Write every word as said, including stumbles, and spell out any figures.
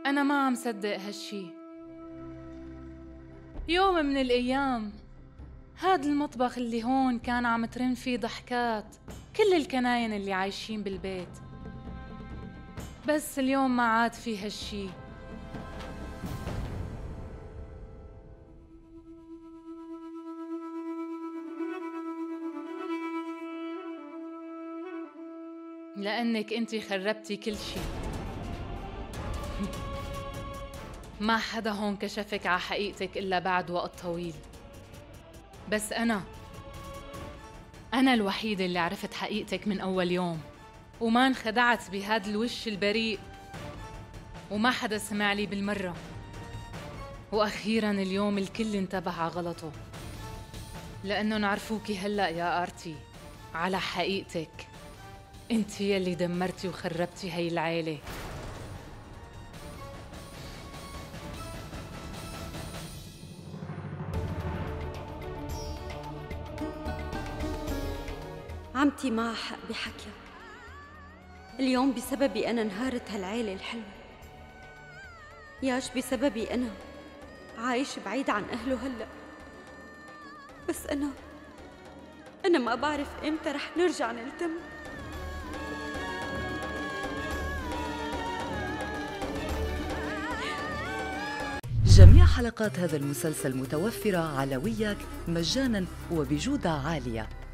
أنا ما عم صدق هالشي. يوم من الأيام هاد المطبخ اللي هون كان عم ترن فيه ضحكات كل الكناين اللي عايشين بالبيت، بس اليوم ما عاد فيه هالشي. لأنك انتي خربتي كل شي. ما حدا هون كشفك ع حقيقتك إلا بعد وقت طويل، بس أنا أنا الوحيدة اللي عرفت حقيقتك من أول يوم، وما انخدعت بهاد الوش البريء، وما حدا سمع لي بالمرة. وأخيراً اليوم الكل انتبه على غلطه، لأنه نعرفوكي هلأ يا آرتي على حقيقتك. انتي يلي دمرتي وخربتي هاي العيلة. عمتي معها حق بحكيها. اليوم بسببي أنا انهارت هالعيلة الحلوة. ياش بسببي أنا عايش بعيد عن أهله هلأ. بس أنا أنا ما بعرف إمتى رح نرجع نلتم. جميع حلقات هذا المسلسل متوفرة على وياك مجانا وبجودة عالية.